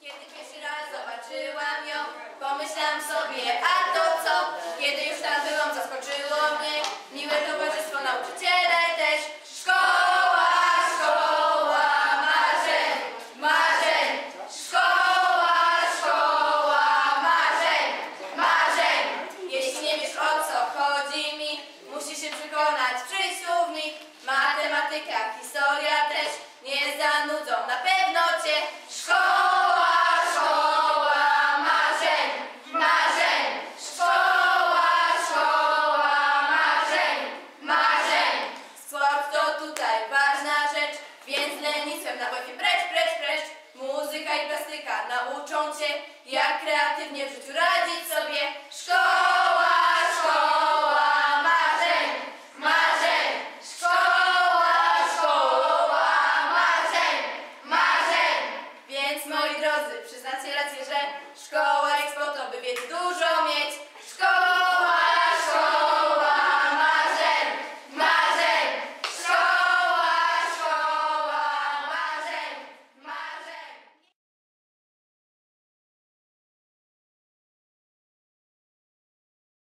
Kiedy pierwszy raz zobaczyłam ją, pomyślałam sobie, a to co? Kiedy już tam byłam, zaskoczyło mnie miłe towarzystwo, nauczyciele też. Szkoła, szkoła marzeń, marzeń. Szkoła, szkoła marzeń, marzeń. Jeśli nie wiesz, o co chodzi mi, musisz się przekonać, przyjdź słownik. Matematyka, historia też nie zanudzą na pewno cię. Szkoła, szkoła marzeń, marzeń. Szkoła, szkoła marzeń, marzeń. Sport to tutaj ważna rzecz, więc lenistwem na boki precz, precz, precz. Muzyka i plastyka nauczą cię, jak kreatywnie w życiu radzić sobie. Szkoła, szkoła marzeń, marzeń. Szkoła, szkoła marzeń, marzeń. Więc moi drodzy, przyznacie rację, że szkoła jest po to, by wiedzy dużo mieć.